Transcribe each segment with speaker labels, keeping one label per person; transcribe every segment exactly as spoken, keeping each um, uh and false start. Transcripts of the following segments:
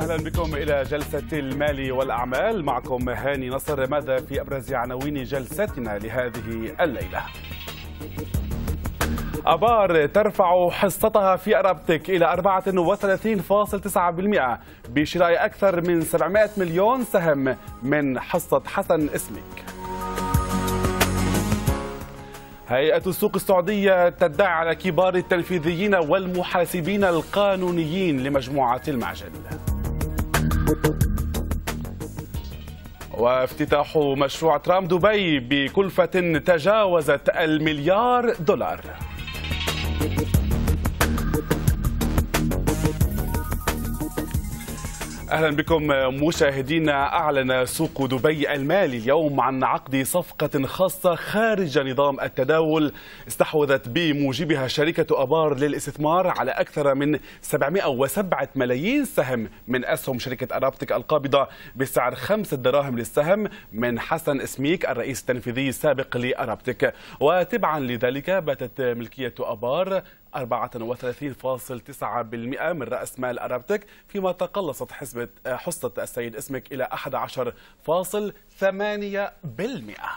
Speaker 1: أهلا بكم إلى جلسة المال والأعمال. معكم هاني نصر. ماذا في أبرز عناوين جلستنا لهذه الليلة؟ أبار ترفع حصتها في أرابتك إلى أربعة وثلاثين فاصلة تسعة بالمئة بشراء أكثر من سبعمئة مليون سهم من حصة حسن اسمك. هيئة السوق السعودية تدعي على كبار التنفيذيين والمحاسبين القانونيين لمجموعة المعجل. وافتتاح مشروع ترام دبي بكلفة تجاوزت المليار دولار. أهلا بكم مشاهدينا. أعلن سوق دبي المالي اليوم عن عقد صفقة خاصة خارج نظام التداول استحوذت بموجبها شركة أبار للاستثمار على أكثر من سبعمئة وسبعة ملايين سهم من أسهم شركة أرابتك القابضة بسعر خمسة دراهم للسهم من حسن اسميك الرئيس التنفيذي السابق لأرابتك. وتبعا لذلك باتت ملكية أبار أربعة وثلاثين فاصلة تسعة بالمئة من رأس مال أرابتك، فيما تقلصت حسبة حصة السيد اسمك إلى أحد عشر فاصلة ثمانية بالمئة.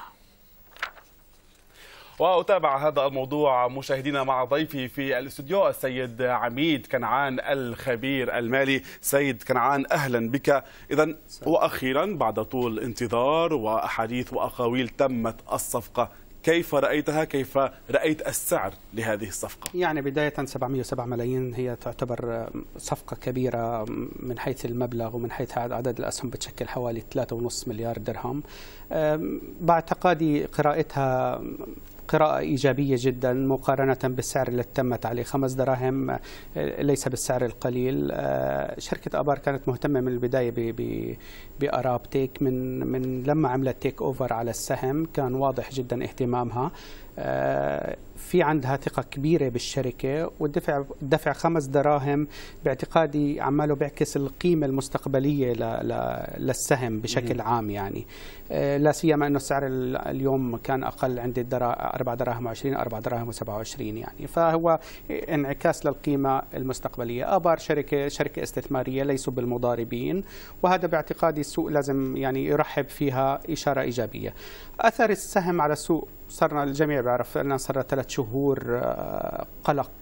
Speaker 1: وأتابع هذا الموضوع مشاهدينا مع ضيفي في الاستوديو السيد عميد كنعان الخبير المالي. سيد كنعان أهلا بك. إذن وأخيرا بعد طول انتظار وأحاديث وأقاويل تمت الصفقة، كيف رأيتها؟ كيف رأيت السعر لهذه الصفقة؟
Speaker 2: يعني بداية سبعمئة وسبعة ملايين هي تعتبر صفقة كبيرة من حيث المبلغ ومن حيث عدد الأسهم، بتشكل حوالي ثلاثة ونصف مليار درهم. باعتقادي قراءتها قراءة إيجابية جدا مقارنة بالسعر اللي تمت عليه خمس دراهم، ليس بالسعر القليل. شركة أبار كانت مهتمة من البداية بأرابتك، من من لما عملت تيك أوفر على السهم كان واضح جدا اهتمامها. في عندها ثقة كبيرة بالشركة، والدفع دفع خمس دراهم باعتقادي عماله بيعكس القيمة المستقبلية للسهم بشكل عام، يعني لا سيما انه السعر اليوم كان اقل عند أربعة دراهم وعشرين أربعة دراهم وسبعة وعشرين، يعني فهو انعكاس للقيمة المستقبلية. ابار شركة شركة استثمارية ليسوا بالمضاربين، وهذا باعتقادي السوق لازم يعني يرحب فيها إشارة إيجابية. اثر السهم على السوق صرنا الجميع بيعرف أننا صار ثلاث شهور قلق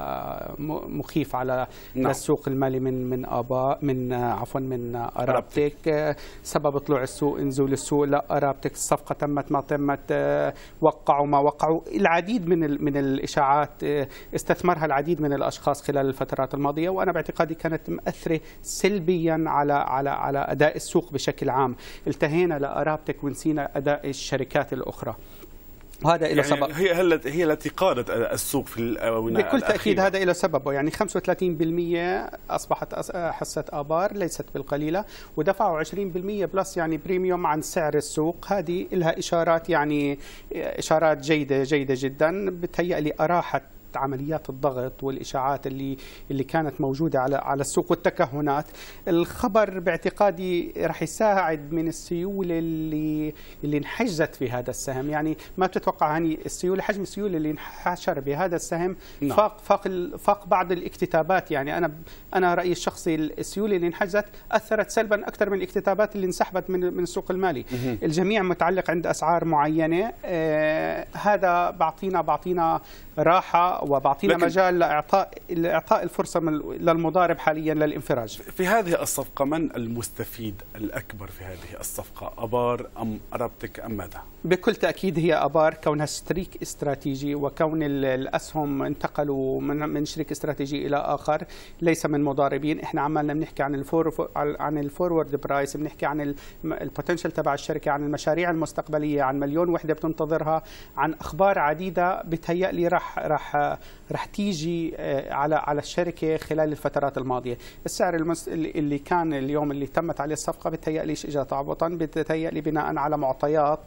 Speaker 2: مخيف على نعم. السوق المالي من من ابا من عفوا من أرابتك. سبب طلوع السوق نزول السوق لا أرابتك، الصفقة تمت ما تمت، وقعوا ما وقعوا، العديد من من الإشاعات استثمرها العديد من الأشخاص خلال الفترات الماضية، وأنا باعتقادي كانت مؤثرة سلبيا على على على أداء السوق بشكل عام. التهينا لأرابتك ونسينا أداء الشركات الأخرى، وهذا
Speaker 1: يعني
Speaker 2: سبب.
Speaker 1: هي هي التي قادت السوق في الآونة
Speaker 2: بكل تأكيد هذا له سببه، يعني خمسة وثلاثين بالمئة أصبحت حصة آبار ليست بالقليلة، ودفعوا عشرين بالمئة بلس يعني بريميوم عن سعر السوق. هذه لها إشارات، يعني إشارات جيدة جيدة جدا، بتهيألي أراحت عمليات الضغط والإشاعات اللي اللي كانت موجودة على على السوق والتكهنات. الخبر باعتقادي راح يساعد من السيولة اللي اللي انحجزت في هذا السهم، يعني ما بتتوقع هني السيولة، حجم السيولة اللي انحشر بهذا السهم نعم. فاق فاق فاق بعض الاكتتابات. يعني أنا أنا رأيي الشخصي السيولة اللي انحجزت أثرت سلبا أكثر من الاكتتابات اللي انسحبت من من السوق المالي. مه. الجميع متعلق عند أسعار معينة، آه هذا بعطينا بعطينا راحة وبعطينا مجال لإعطاء لإعطاء الفرصة للمضارب حاليا للانفراج.
Speaker 1: في هذه الصفقة من المستفيد الأكبر في هذه الصفقة؟ أبار أم أرابتك أم ماذا؟
Speaker 2: بكل تأكيد هي أبار، كونها شريك استراتيجي، وكون الأسهم انتقلوا من من شريك استراتيجي إلى آخر ليس من مضاربين. إحنا عمالنا بنحكي عن الفور عن الفورورد برايس، بنحكي عن البوتنشال تبع الشركة، عن المشاريع المستقبلية، عن مليون وحدة بتنتظرها، عن أخبار عديدة بتهيألي راح راح راح تيجي على على الشركه خلال الفترات الماضيه. السعر المس... اللي كان اليوم اللي تمت عليه الصفقه بتهيأليش اجى تعبطا، بتهيألي بناء على معطيات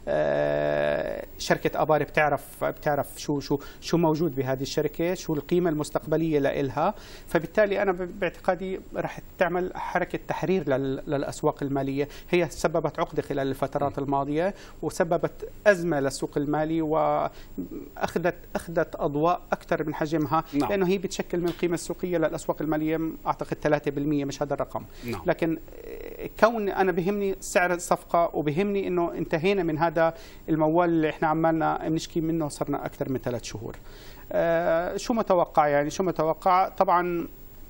Speaker 2: شركه ابار بتعرف بتعرف شو شو شو موجود بهذه الشركه، شو القيمه المستقبليه لإلها، فبالتالي انا باعتقادي راح تعمل حركه تحرير للاسواق الماليه. هي سببت عقده خلال الفترات الماضيه وسببت ازمه للسوق المالي، واخذت اخذت اضواء الأسواق أكثر من حجمها.
Speaker 1: نعم.
Speaker 2: لأنه هي بتشكل من القيمة السوقية للأسواق المالية أعتقد ثلاثة بالمئة، مش هذا الرقم.
Speaker 1: نعم.
Speaker 2: لكن كون أنا بهمني سعر الصفقة وبهمني إنه انتهينا من هذا الموال اللي إحنا عمالنا بنشكي منه صرنا أكثر من ثلاث شهور. آه شو متوقع يعني شو متوقع طبعا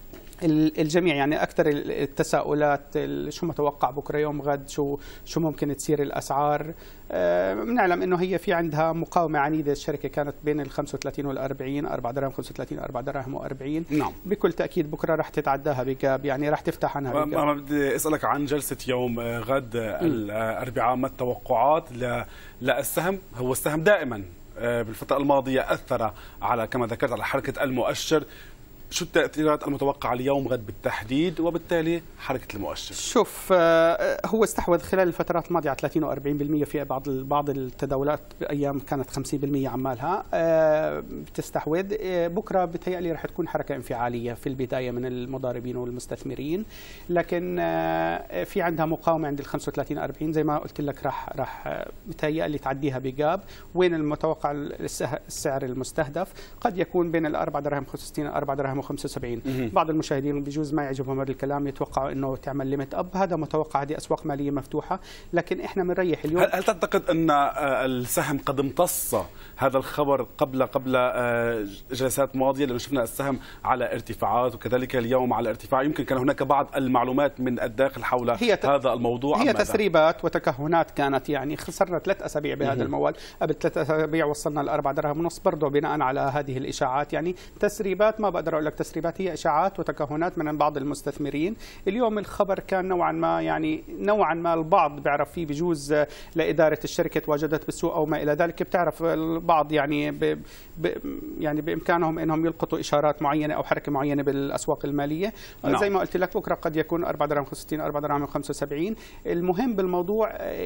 Speaker 2: الجميع يعني اكثر التساؤلات شو متوقع بكره يوم غد، شو شو ممكن تصير الاسعار. بنعلم انه هي في عندها مقاومه عنيده، الشركه كانت بين ال خمسة وثلاثين وال أربعين، أربعة دراهم خمسة وثلاثين أربعة دراهم وأربعين.
Speaker 1: نعم.
Speaker 2: بكل تاكيد بكره راح تتعداها بجاب، يعني راح تفتح عنها بجاب.
Speaker 1: انا بدي اسالك عن جلسه يوم غد الاربعاء، ما التوقعات للسهم؟ هو السهم دائما بالفتره الماضيه اثر على كما ذكرت على حركه المؤشر، شو التأثيرات المتوقعة اليوم غد بالتحديد وبالتالي حركة المؤشر؟
Speaker 2: شوف هو استحوذ خلال الفترات الماضية على ثلاثين وأربعين بالمئة في بعض بعض التداولات بأيام كانت خمسين بالمئة عمالها بتستحوذ. بكرة بتهيألي رح تكون حركة انفعالية في البداية من المضاربين والمستثمرين، لكن في عندها مقاومة عند ال خمسة وثلاثين أربعين زي ما قلت لك، راح راح بتهيألي تعديها بجاب. وين المتوقع السعر المستهدف؟ قد يكون بين ال أربعة دراهم خمسة وستين أربعة دراهم خمسة وسبعين. بعض المشاهدين بجوز ما يعجبهم هذا الكلام، يتوقعوا انه تعمل ليميت اب، هذا متوقع، هذه اسواق ماليه مفتوحه، لكن احنا بنريح اليوم.
Speaker 1: هل تعتقد ان السهم قد امتص هذا الخبر قبل قبل جلسات ماضيه؟ لانه شفنا السهم على ارتفاعات وكذلك اليوم على ارتفاع، يمكن كان هناك بعض المعلومات من الداخل حول هي هذا الموضوع.
Speaker 2: هي تسريبات وتكهنات كانت، يعني خسرنا ثلاث اسابيع بهذا الموال، قبل ثلاث اسابيع وصلنا لأربعة دراهم ونص برضه بناء على هذه الاشاعات، يعني تسريبات، ما بقدر اقول لك تسريبات، هي اشاعات وتكهنات من بعض المستثمرين. اليوم الخبر كان نوعا ما يعني نوعا ما البعض بيعرف فيه بجوز لاداره الشركه تواجدت بالسوق او ما الى ذلك، بتعرف البعض يعني ب ب يعني بامكانهم انهم يلقطوا اشارات معينه او حركه معينه بالاسواق الماليه. نعم. زي ما قلت لك بكره قد يكون أربعة دراهم خمسة وستين أربعة دراهم خمسة وسبعين. المهم بالموضوع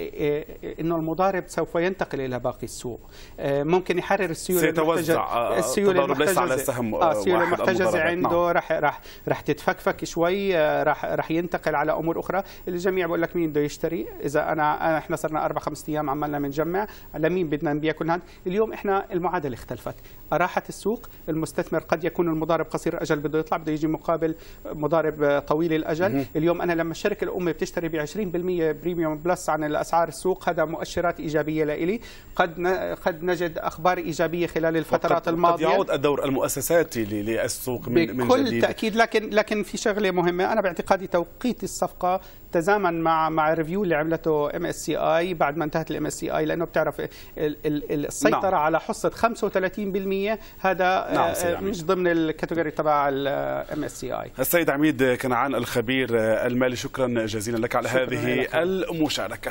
Speaker 2: انه المضارب سوف ينتقل الى باقي السوق، ممكن يحرر السيوله
Speaker 1: المحتجزه، السيوله
Speaker 2: المحتجزه
Speaker 1: على السهم
Speaker 2: آه السيوله المحتجزه عنده راح راح راح تتفكفك شوي، راح راح ينتقل على امور اخرى. الجميع بقول لك مين بده يشتري؟ اذا انا احنا صرنا اربع خمس ايام عمالنا بنجمع، لمين بدنا نبيع كل هذا؟ اليوم احنا المعادله اختلفت، اراحت السوق، المستثمر قد يكون المضارب قصير الاجل بده يطلع، بده يجي مقابل مضارب طويل الاجل. اليوم انا لما الشركه الام بتشتري ب عشرين بالمئة بريميوم بلس عن الاسعار السوق، هذا مؤشرات ايجابيه لإلي. قد قد نجد اخبار ايجابيه خلال الفترات الماضيه،
Speaker 1: قد يعود الدور المؤسساتي للسوق من من
Speaker 2: بكل
Speaker 1: جديد.
Speaker 2: تاكيد، لكن لكن في شغله مهمه، انا باعتقادي توقيت الصفقه تزامن مع مع الريفيو اللي عملته ام اس سي اي بعد ما انتهت الام اس سي اي، لانه بتعرف السيطره نعم. على حصه خمسة وثلاثين بالمئة هذا نعم مش ضمن الكاتيجوري تبع الام اس سي اي.
Speaker 1: السيد عميد كنعان الخبير المالي، شكرا جزيلا لك على هذه المشاركه.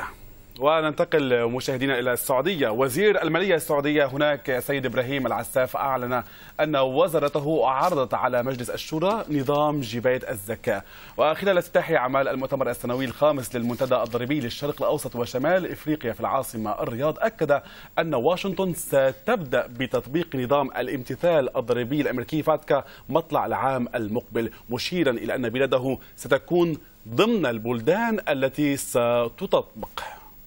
Speaker 1: وننتقل مشاهدينا إلى السعودية. وزير المالية السعودية هناك سيد إبراهيم العساف أعلن أن وزارته عرضت على مجلس الشورى نظام جباية الزكاة. وخلال افتتاح أعمال المؤتمر السنوي الخامس للمنتدى الضريبي للشرق الأوسط وشمال إفريقيا في العاصمة الرياض، أكد أن واشنطن ستبدأ بتطبيق نظام الامتثال الضريبي الأمريكي فاتكا مطلع العام المقبل، مشيرا إلى أن بلاده ستكون ضمن البلدان التي ستطبق.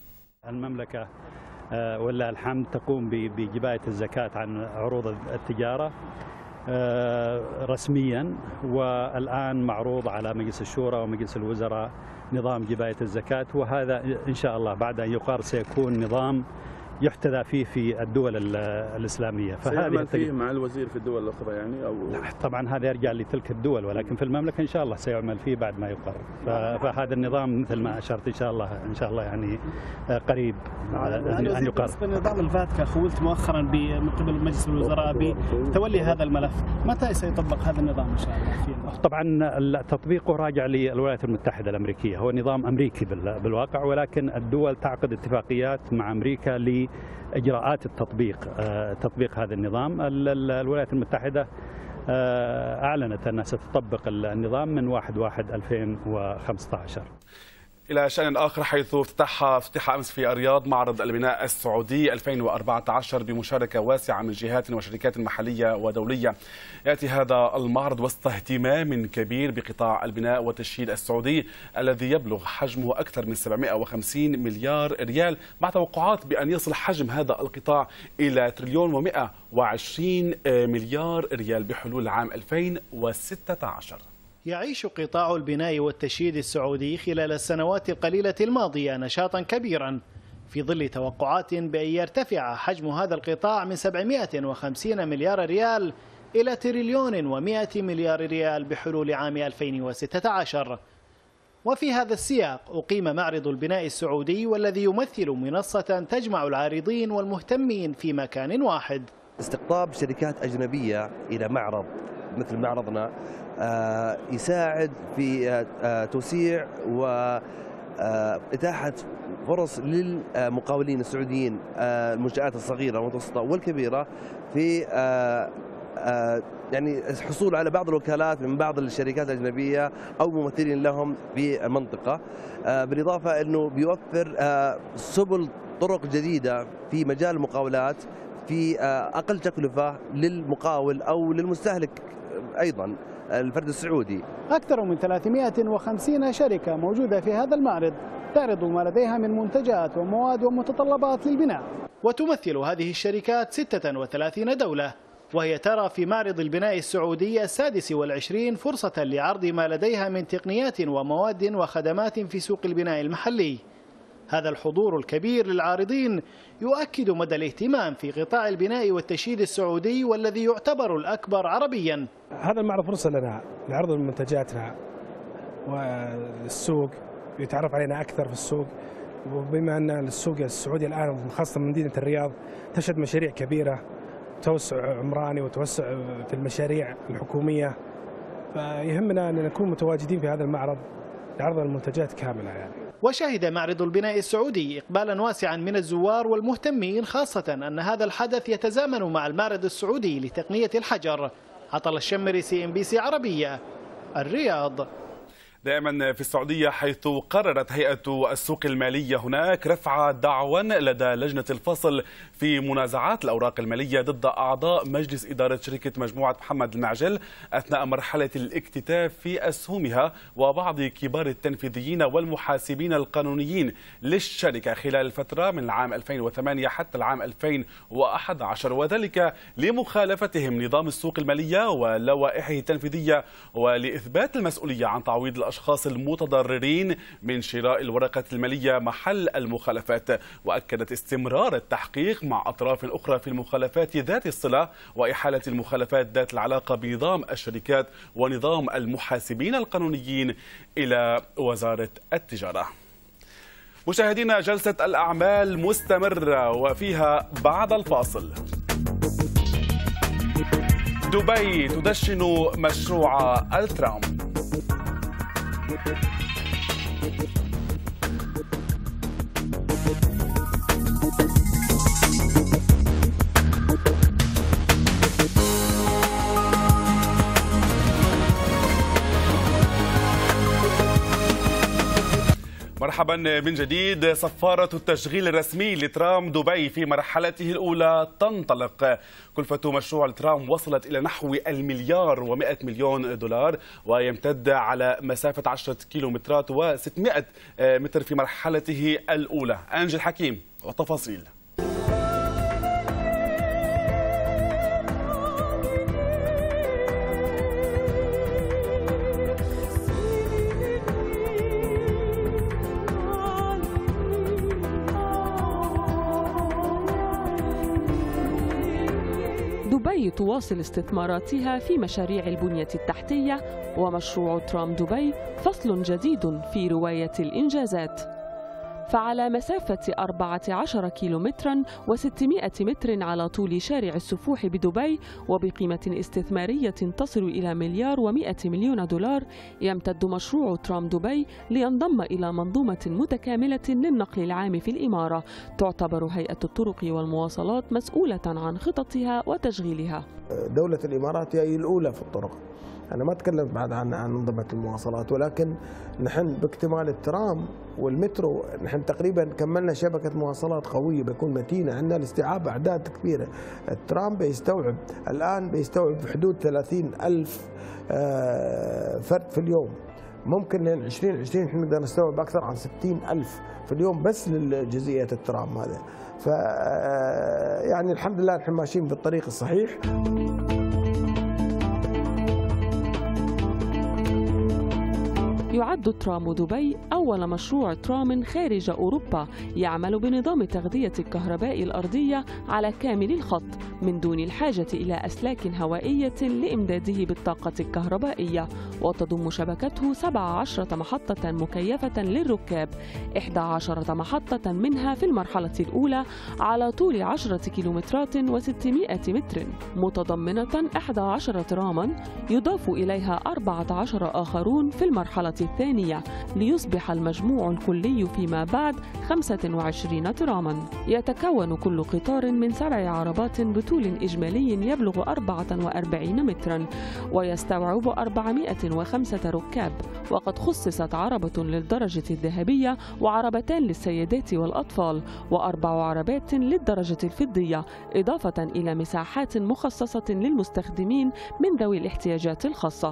Speaker 3: المملكة ولله الحمد تقوم بجباية الزكاة عن عروض التجارة رسميا، والآن معروض على مجلس الشورى ومجلس الوزراء نظام جباية الزكاة، وهذا إن شاء الله بعد أن يقر سيكون نظام يحتذى فيه في الدول الإسلامية.
Speaker 4: فهذه فيه مع الوزير في الدول الأخرى يعني أو
Speaker 3: طبعا هذا يرجع لتلك الدول، ولكن في المملكة إن شاء الله سيعمل فيه بعد ما يقر. فهذا النظام مثل ما أشرت إن شاء الله إن شاء الله يعني قريب أن يقر.
Speaker 5: بالنسبة لنظام الفاتكا خولت مؤخرا من قبل مجلس الوزراء بتولي هذا الملف، متى سيطبق هذا النظام إن شاء الله فيه؟
Speaker 3: طبعا تطبيقه راجع للولايات المتحدة الأمريكية، هو نظام أمريكي بالواقع، ولكن الدول تعقد اتفاقيات مع أمريكا ل إجراءات التطبيق تطبيق هذا النظام. الولايات المتحدة أعلنت أنها ستطبق النظام من واحد واحد ألفين وخمسة عشر.
Speaker 1: إلى شأن آخر، حيث افتتح افتتح أمس في الرياض معرض البناء السعودي ألفين وأربعة عشر بمشاركة واسعة من جهات وشركات محلية ودولية. يأتي هذا المعرض وسط اهتمام كبير بقطاع البناء والتشييد السعودي الذي يبلغ حجمه أكثر من سبعمائة وخمسين مليار ريال، مع توقعات بأن يصل حجم هذا القطاع إلى تريليون ومئة وعشرين مليار ريال بحلول العام ألفين وستة عشر.
Speaker 5: يعيش قطاع البناء والتشييد السعودي خلال السنوات القليلة الماضية نشاطا كبيرا في ظل توقعات بأن يرتفع حجم هذا القطاع من سبعمائة وخمسين مليار ريال إلى تريليون ومئة مليار ريال بحلول عام ألفين وستة عشر. وفي هذا السياق أقيم معرض البناء السعودي، والذي يمثل منصة تجمع العارضين والمهتمين في مكان واحد.
Speaker 6: استقطاب شركات أجنبية إلى معرض مثل معرضنا يساعد في توسيع وإتاحة فرص للمقاولين السعوديين، المنشآت الصغيرة والمتوسطة والكبيرة، في يعني الحصول على بعض الوكالات من بعض الشركات الأجنبية أو ممثلين لهم في المنطقة، بالإضافة أنه بيوفر سبل طرق جديدة في مجال المقاولات في أقل تكلفة للمقاول أو للمستهلك أيضا الفرد السعودي.
Speaker 5: أكثر من ثلاثمائة وخمسين شركة موجودة في هذا المعرض تعرض ما لديها من منتجات ومواد ومتطلبات للبناء، وتمثل هذه الشركات ستة وثلاثين دولة، وهي ترى في معرض البناء السعودي السادس والعشرين فرصة لعرض ما لديها من تقنيات ومواد وخدمات في سوق البناء المحلي. هذا الحضور الكبير للعارضين يؤكد مدى الاهتمام في قطاع البناء والتشييد السعودي، والذي يعتبر الأكبر عربيا.
Speaker 7: هذا المعرض فرصة لنا لعرض منتجاتنا والسوق، يتعرف علينا أكثر في السوق، وبما أن السوق السعودي الآن خاصة من مدينة الرياض تشهد مشاريع كبيرة، توسع عمراني وتوسع في المشاريع الحكومية، فيهمنا أن نكون متواجدين في هذا المعرض لعرض المنتجات كاملة يعني.
Speaker 5: وشهد معرض البناء السعودي إقبالا واسعا من الزوار والمهتمين، خاصة أن هذا الحدث يتزامن مع المعرض السعودي لتقنية الحجر. عطل الشمري، سي إم بي سي عربية، الرياض.
Speaker 1: دائما في السعودية، حيث قررت هيئة السوق المالية هناك رفع دعوى لدى لجنة الفصل في منازعات الأوراق المالية ضد أعضاء مجلس إدارة شركة مجموعة محمد المعجل أثناء مرحلة الاكتتاب في أسهمها وبعض كبار التنفيذيين والمحاسبين القانونيين للشركة خلال الفترة من العام ألفين وثمانية حتى العام ألفين وأحد عشر، وذلك لمخالفتهم نظام السوق المالية ولوائحه التنفيذية، ولإثبات المسؤولية عن تعويض الأشخاص المتضررين من شراء الورقة المالية محل المخالفات. وأكدت استمرار التحقيق مع أطراف أخرى في المخالفات ذات الصلة وإحالة المخالفات ذات العلاقة بنظام الشركات ونظام المحاسبين القانونيين إلى وزارة التجارة. مشاهدينا، جلسة الأعمال مستمرة وفيها بعد الفاصل. دبي تدشن مشروع الترام. مرحبا من جديد. صفارة التشغيل الرسمي لترام دبي في مرحلته الأولى تنطلق. كلفة مشروع الترام وصلت إلى نحو المليار ومئة مليون دولار، ويمتد على مسافة عشرة كيلومترات وستمائة متر في مرحلته الأولى. أنجل حكيم وتفاصيل.
Speaker 8: دبي تواصل استثماراتها في مشاريع البنية التحتية، ومشروع ترام دبي فصل جديد في رواية الإنجازات. فعلى مسافة أربعة عشر كيلومترا وستمائة متر على طول شارع السفوح بدبي، وبقيمة استثمارية تصل إلى مليار ومئة مليون دولار، يمتد مشروع ترام دبي لينضم إلى منظومة متكاملة للنقل العام في الإمارة. تعتبر هيئة الطرق والمواصلات مسؤولة عن خططها وتشغيلها.
Speaker 9: دولة الإمارات هي الأولى في الطرق، أنا ما تكلمت بعد عن عن أنظمة المواصلات، ولكن نحن باكتمال الترام والمترو نحن تقريبا كملنا شبكة مواصلات قوية بيكون متينة، عندنا لاستيعاب أعداد كبيرة. الترام بيستوعب الآن بيستوعب بحدود ثلاثين ألف فرد في اليوم، ممكن لين عشرين عشرين نحن نقدر نستوعب أكثر عن ستين ألف في اليوم بس للجزئية الترام هذا. ف يعني الحمد لله نحن ماشيين بالطريق الصحيح.
Speaker 8: يعد ترام دبي أول مشروع ترام خارج أوروبا يعمل بنظام تغذية الكهرباء الأرضية على كامل الخط من دون الحاجة إلى أسلاك هوائية لإمداده بالطاقة الكهربائية، وتضم شبكته سبع عشرة محطة مكيفة للركاب، إحدى عشرة محطة منها في المرحلة الأولى على طول عشرة كيلومترات وستمائة متر، متضمنة إحدى عشرة تراما يضاف إليها أربعة عشر آخرون في المرحلة الثانية، ليصبح المجموع الكلي فيما بعد خمسة وعشرين تراما. يتكون كل قطار من سبع عربات بطول إجمالي يبلغ أربعة وأربعين مترا، ويستوعب أربعمائة وخمسة ركاب، وقد خصصت عربة للدرجة الذهبية وعربتان للسيدات والأطفال وأربع عربات للدرجة الفضية، إضافة إلى مساحات مخصصة للمستخدمين من ذوي الاحتياجات الخاصة.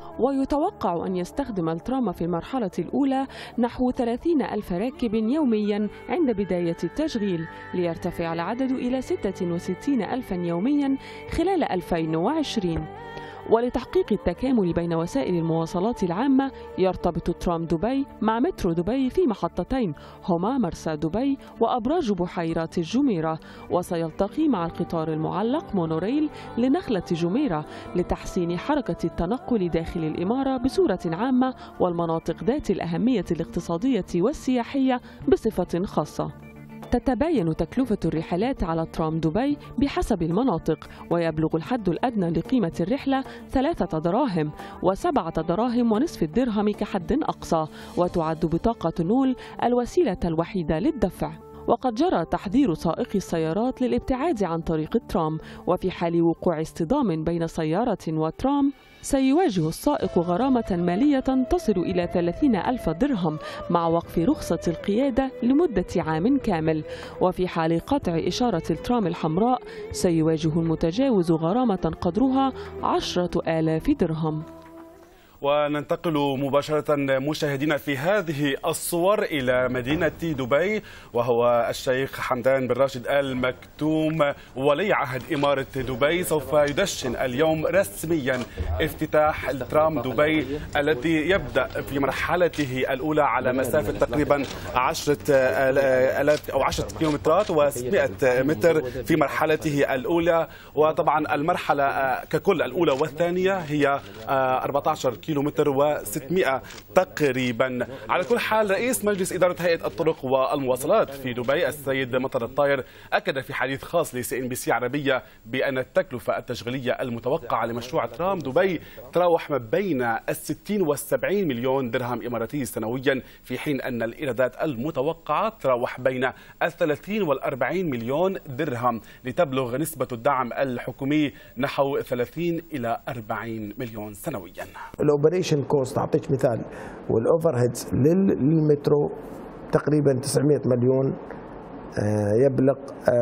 Speaker 8: ويتوقع أن يستخدم الترام في المرحلة الأولى نحو ثلاثين ألف راكب يوميا عند بداية التشغيل، ليرتفع العدد إلى ستة وستين ألفا يوميا خلال ألفين وعشرين. ولتحقيق التكامل بين وسائل المواصلات العامة يرتبط ترام دبي مع مترو دبي في محطتين هما مرسى دبي وأبراج بحيرات الجميرة، وسيلتقي مع القطار المعلق مونوريل لنخلة جميرة لتحسين حركة التنقل داخل الإمارة بصورة عامة والمناطق ذات الأهمية الاقتصادية والسياحية بصفة خاصة. تتباين تكلفة الرحلات على ترام دبي بحسب المناطق، ويبلغ الحد الأدنى لقيمة الرحلة ثلاثة دراهم وسبعة دراهم ونصف الدرهم كحد أقصى، وتعد بطاقة نول الوسيلة الوحيدة للدفع. وقد جرى تحذير سائقي السيارات للابتعاد عن طريق الترام، وفي حال وقوع اصطدام بين سيارة وترام سيواجه السائق غرامة مالية تصل إلى ثلاثين ألف درهم مع وقف رخصة القيادة لمدة عام كامل، وفي حال قطع إشارة الترام الحمراء سيواجه المتجاوز غرامة قدرها عشرة آلاف درهم.
Speaker 1: وننتقل مباشرة مشاهدينا في هذه الصور إلى مدينة دبي، وهو الشيخ حمدان بن راشد آل مكتوم ولي عهد إمارة دبي سوف يدشن اليوم رسميا افتتاح ترام دبي الذي يبدأ في مرحلته الأولى على مسافة تقريبا عشرة آلاف أو عشرة كيلومترات وستمائة متر في مرحلته الأولى، وطبعا المرحلة ككل الأولى والثانية هي أربعة عشر كيلومتر وستمائة تقريبا. على كل حال رئيس مجلس إدارة هيئة الطرق والمواصلات في دبي السيد مطر الطاير أكد في حديث خاص لسي إن بي سي عربية بأن التكلفة التشغيلية المتوقعة لمشروع ترام دبي تراوح ما بين الستين والسبعين مليون درهم إماراتي سنويا، في حين أن الإيرادات المتوقعة تراوح بين الثلاثين والأربعين مليون درهم، لتبلغ نسبة الدعم الحكومي نحو ثلاثين إلى أربعين مليون سنويا.
Speaker 9: الاوبريشن كوست اعطيك مثال، والاوفر هيدز للمترو تقريبا تسعمائة مليون يبلغ،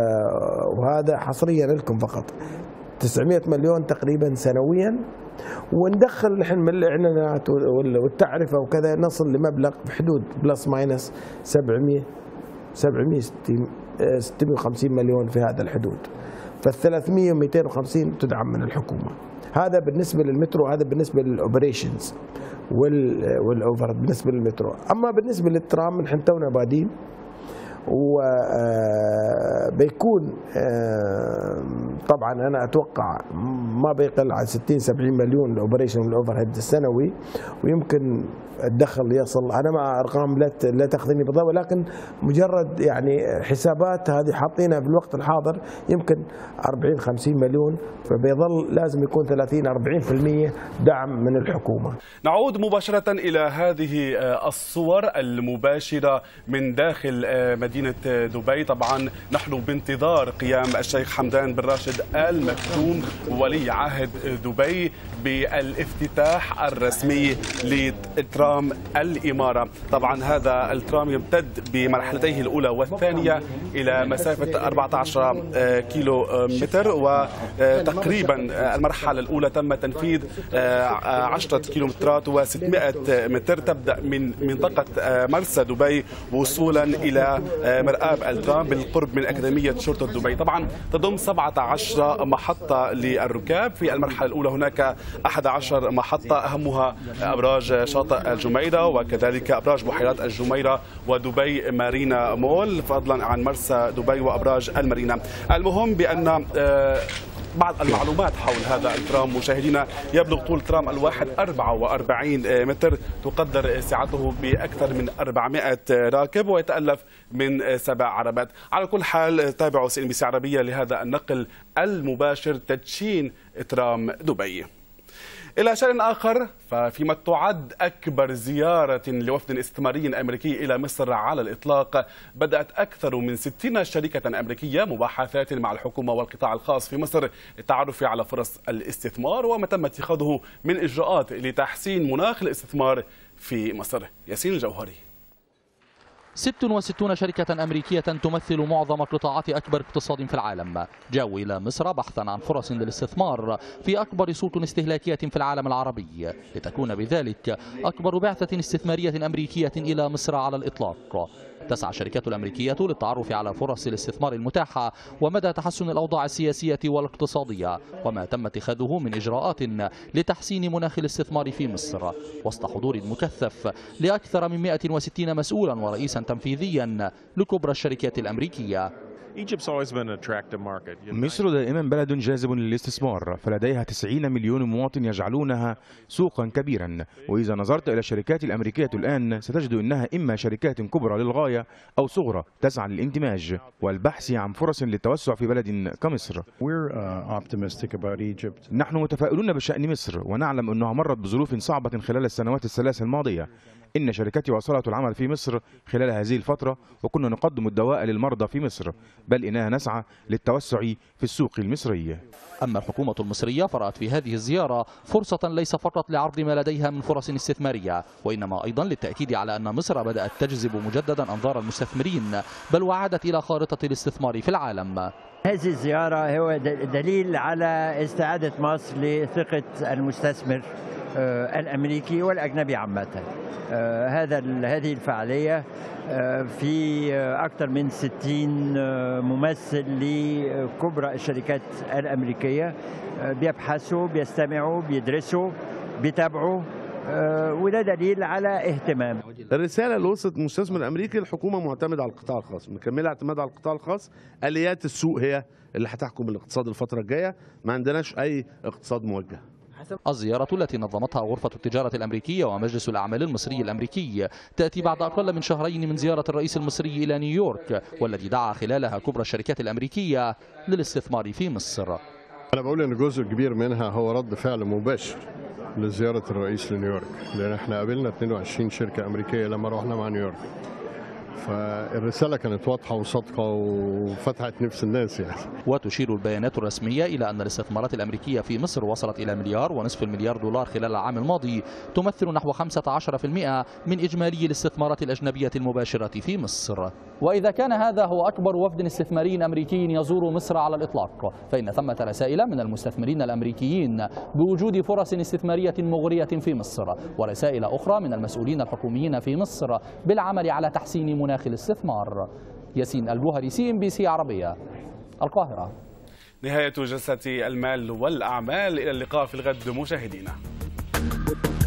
Speaker 9: وهذا حصريا لكم فقط تسعمائة مليون تقريبا سنويا، وندخل نحن من الاعلانات والتعرفه وكذا نصل لمبلغ بحدود بلس ماينس سبعمائة سبعمائة ستمائة وخمسين مليون في هذا الحدود، فالثلاثمائة ومئتين وخمسين تدعم من الحكومه. هذا بالنسبه للمترو، هذا بالنسبه للاوبريشنز والاوفر بالنسبه للمترو. اما بالنسبه للترام نحن تونا بادين، وبيكون طبعا انا اتوقع ما بيقل عن ستين سبعين مليون الاوبريشن والاوفر هيد السنوي، ويمكن الدخل يصل، انا مع ارقام لا لا تاخذني بالضبط، ولكن مجرد يعني حسابات هذه حاطينها في الوقت الحاضر يمكن أربعين خمسين مليون، فبيظل لازم يكون ثلاثين أربعين بالمئة دعم من الحكومه.
Speaker 1: نعود مباشره الى هذه الصور المباشره من داخل مدينه دبي. طبعا نحن بانتظار قيام الشيخ حمدان بن راشد محمد آل مكتوم ولي عهد دبي بالافتتاح الرسمي لترام الإمارة. طبعا هذا الترام يمتد بمرحلتيه الأولى والثانية إلى مسافة أربعة عشر كيلو متر، وتقريبا المرحلة الأولى تم تنفيذ عشرة كيلومترات وستمائة متر تبدأ من منطقة مرسى دبي وصولا إلى مرآب الترام بالقرب من أكاديمية شرطة دبي. طبعا تضم سبعة عشر محطة للركاب. في المرحلة الأولى هناك أحد عشر محطة أهمها أبراج شاطئ الجميرة وكذلك أبراج بحيرات الجميرة ودبي مارينا مول، فضلا عن مرسى دبي وأبراج المارينا. المهم بأن بعض المعلومات حول هذا الترام مشاهدينا، يبلغ طول ترام الواحد أربعة وأربعين متر، تقدر سعته بأكثر من أربعمائة راكب ويتألف من سبع عربات. على كل حال تابعوا سي إن بي سي عربية لهذا النقل المباشر تدشين ترام دبي. إلى شأن آخر، ففيما تعد أكبر زيارة لوفد استثماري أمريكي إلى مصر على الإطلاق، بدأت أكثر من ستين شركة أمريكية مباحثات مع الحكومة والقطاع الخاص في مصر للتعرف على فرص الاستثمار وما تم اتخاذه من إجراءات لتحسين مناخ الاستثمار في مصر. ياسين الجوهري.
Speaker 10: ست وستون شركة أمريكية تمثل معظم قطاعات أكبر اقتصاد في العالم جاءوا إلى مصر بحثا عن فرص للاستثمار في أكبر سوق استهلاكية في العالم العربي، لتكون بذلك أكبر بعثة استثمارية أمريكية إلى مصر على الإطلاق. تسعى الشركات الأمريكية للتعرف على فرص الاستثمار المتاحة ومدى تحسن الأوضاع السياسية والاقتصادية وما تم اتخاذه من إجراءات لتحسين مناخ الاستثمار في مصر، وسط حضور مكثف لأكثر من مئة وستين مسؤولا ورئيسا تنفيذيا لكبرى الشركات الأمريكية.
Speaker 11: مصر دائما بلد جاذب للاستثمار، فلديها تسعين مليون مواطن يجعلونها سوقا كبيرا، وإذا نظرت إلى الشركات الأمريكية الآن ستجد أنها إما شركات كبرى للغاية أو صغرى تسعى للاندماج والبحث عن فرص للتوسع في بلد كمصر. نحن متفائلون بشأن مصر ونعلم أنها مرت بظروف صعبة خلال السنوات الثلاث الماضية. إن شركتي واصلت العمل في مصر خلال هذه الفترة وكنا نقدم الدواء للمرضى في مصر، بل إننا نسعى للتوسع في السوق المصري.
Speaker 10: أما الحكومة المصرية فرأت في هذه الزيارة فرصة ليس فقط لعرض ما لديها من فرص استثمارية، وإنما أيضا للتأكيد على أن مصر بدأت تجذب مجددا أنظار المستثمرين، بل وعادت إلى خارطة الاستثمار في العالم.
Speaker 12: هذه الزيارة هو دليل على استعادة مصر لثقة المستثمر الأمريكي والأجنبي عامة. هذا هذه الفعالية في أكثر من ستين ممثل لكبرى الشركات الأمريكية بيبحثوا بيستمعوا بيدرسوا بيتابعوا، وده دليل على اهتمام.
Speaker 13: الرسالة اللي وصلت المستثمر الأمريكي، الحكومة معتمدة على القطاع الخاص، مكملة اعتماد على القطاع الخاص. آليات السوق هي اللي هتحكم الاقتصاد الفترة الجاية، ما عندناش أي اقتصاد موجه.
Speaker 10: الزيارة التي نظمتها غرفة التجارة الأمريكية ومجلس الأعمال المصري الأمريكي تأتي بعد أقل من شهرين من زيارة الرئيس المصري إلى نيويورك، والذي دعا خلالها كبرى الشركات الأمريكية للاستثمار في مصر.
Speaker 14: أنا بقول إن جزء كبير منها هو رد فعل مباشر لزيارة الرئيس لنيويورك، لأن احنا قابلنا اثنين وعشرين شركة أمريكية لما رحنا مع نيويورك، فالرسالة كانت واضحة وصادقة وفتحت نفس الناس يعني.
Speaker 10: وتشير البيانات الرسمية إلى أن الاستثمارات الأمريكية في مصر وصلت إلى مليار ونصف المليار دولار خلال العام الماضي، تمثل نحو خمسة عشر بالمئة من إجمالي الاستثمارات الأجنبية المباشرة في مصر. وإذا كان هذا هو أكبر وفد استثماري أمريكي يزور مصر على الإطلاق، فإن ثمة رسائل من المستثمرين الأمريكيين بوجود فرص استثمارية مغرية في مصر، ورسائل أخرى من المسؤولين الحكوميين في مصر بالعمل على تحسين مناخ الاستثمار. ياسين الجوهري، سي إن بي سي عربية، القاهرة.
Speaker 1: نهاية جلسة المال والأعمال، إلى اللقاء في الغد مشاهدينا.